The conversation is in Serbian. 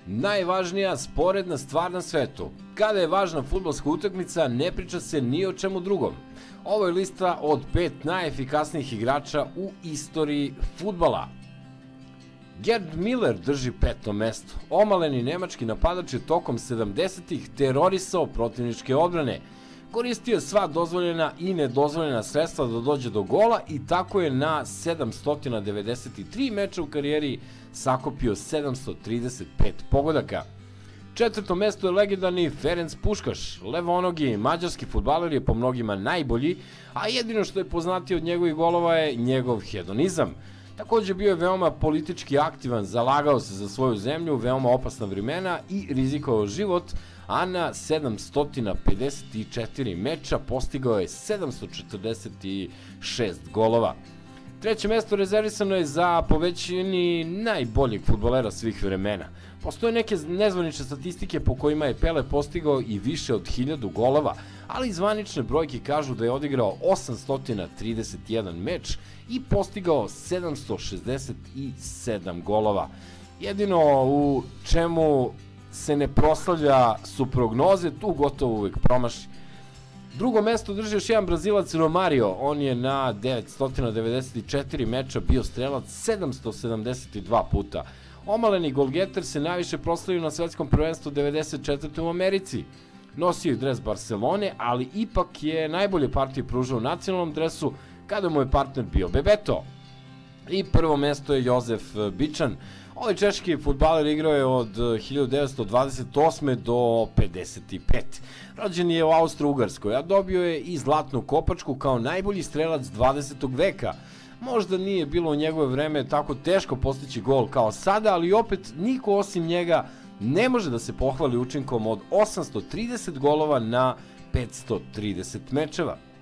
Najvažnija sporedna stvar na svetu. Kada je važna fudbalska utakmica, ne priča se ni o čemu drugom. Ovo je lista od 5 najefikasnijih igrača u istoriji fudbala. Gerd Müller drži 5. mesto. Omaleni nemački napadač je tokom 70-ih terorisao protivničke odbrane. Koristio je sva dozvoljena i nedozvoljena sredstva da dođe do gola i tako je na 793 meča u karijeri sakupio 735 pogodaka. 4. mesto je legendarni Ferenc Puškaš. Levonogi mađarski fudbaler je po mnogima najbolji, a jedino što je poznatije od njegovih golova je njegov hedonizam. Takođe bio je veoma politički aktivan, zalagao se za svoju zemlju, veoma opasna vremena i rizikovao život, a na 754 meča postigao je 746 golova. 3. mesto rezervisano je za po većini najboljeg fudbalera svih vremena. Postoje neke nezvanične statistike po kojima je Pele postigao i više od 1000 golova, ali zvanične brojke kažu da je odigrao 831 meč i postigao 767 golova. Jedino u čemu se ne proslavlja su prognoze, tu gotovo uvek promaši. 2. mesto drži još jedan Brazilac Romario, on je na 994 meča bio strelac 772 puta. Omaleni golgeter se najviše proslavio na svetskom prvenstvu 94. u Americi. Nosio je dres Barcelone, ali ipak je najbolje partije pružao u nacionalnom dresu kada mu je partner bio Bebeto. I 1. mesto je Jozef Bičan. Ovaj češki fudbaler igrao je od 1928. do 55. Rođen je u Austro-Ugarskoj, a dobio je i zlatnu kopačku kao najbolji strelac 20. veka. Možda nije bilo u njegove vreme tako teško postići gol kao sada, ali opet niko osim njega ne može da se pohvali učinkom od 830 golova na 530 mečeva.